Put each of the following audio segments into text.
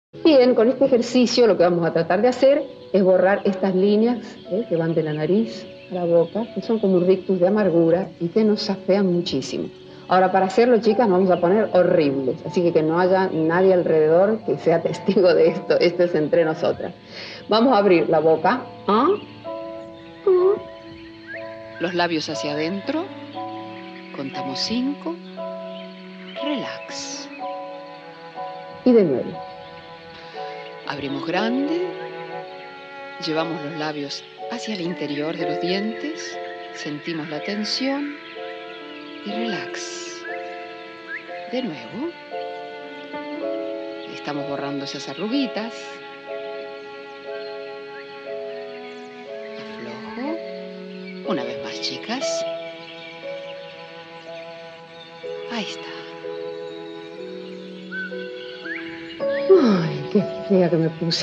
Bien, con este ejercicio lo que vamos a tratar de hacer es borrar estas líneas que van de la nariz a la boca, que son como un rictus de amargura y que nos afean muchísimo. Ahora, para hacerlo, chicas, nos vamos a poner horribles, así que no haya nadie alrededor que sea testigo de esto. Esto es entre nosotras. Vamos a abrir la boca. ¿Ah? Los labios hacia adentro. Contamos 5. Relax. Y de nuevo. Abrimos grande. Llevamos los labios hacia el interior de los dientes. Sentimos la tensión. Y relax. De nuevo. Estamos borrando esas arruguitas. Aflojo. Una vez más, chicas. Ahí está. Ay, qué fea que me puse.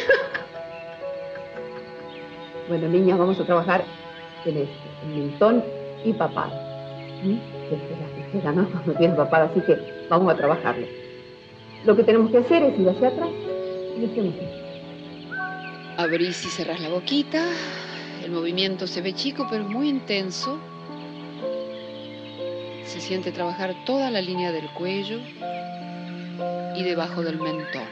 Bueno, niñas, vamos a trabajar en esto, en mentón y papada. Que espera, ¿no? Cuando tienes papada, así que vamos a trabajarlo. Lo que tenemos que hacer es ir hacia atrás y hacemos esto. Abrís y cerrás la boquita. El movimiento se ve chico, pero muy intenso. Se siente trabajar toda la línea del cuello y debajo del mentón.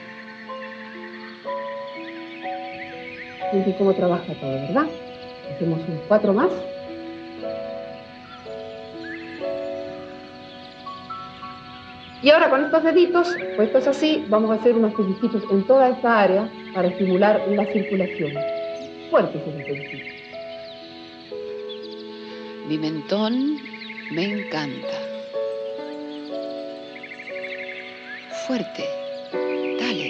Sienten cómo trabaja todo, ¿verdad? Hacemos un 4 más. Y ahora con estos deditos, puestos así, vamos a hacer unos pellizquitos en toda esta área para estimular la circulación. Fuertes esos pellizquitos. Mi mentón me encanta. Fuerte. Dale.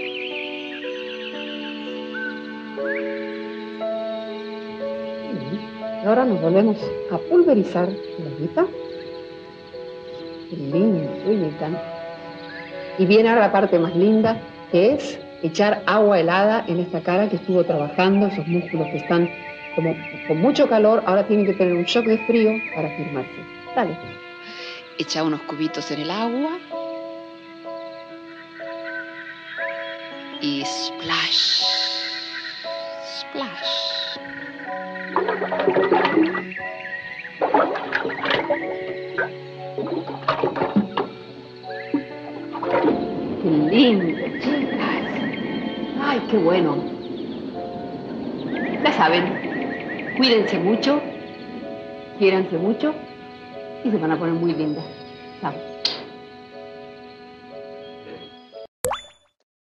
Y ahora nos volvemos a pulverizar la boquita. Qué lindo, uy, me encanta. Y viene ahora la parte más linda, que es echar agua helada en esta cara que estuvo trabajando, esos músculos que están como con mucho calor, ahora tienen que tener un shock de frío para firmarse. Dale. Echa unos cubitos en el agua. Y splash. Splash. Qué lindo, chicas. Ay, qué bueno. Ya saben, cuídense mucho, quiéranse mucho y se van a poner muy lindas. Chao.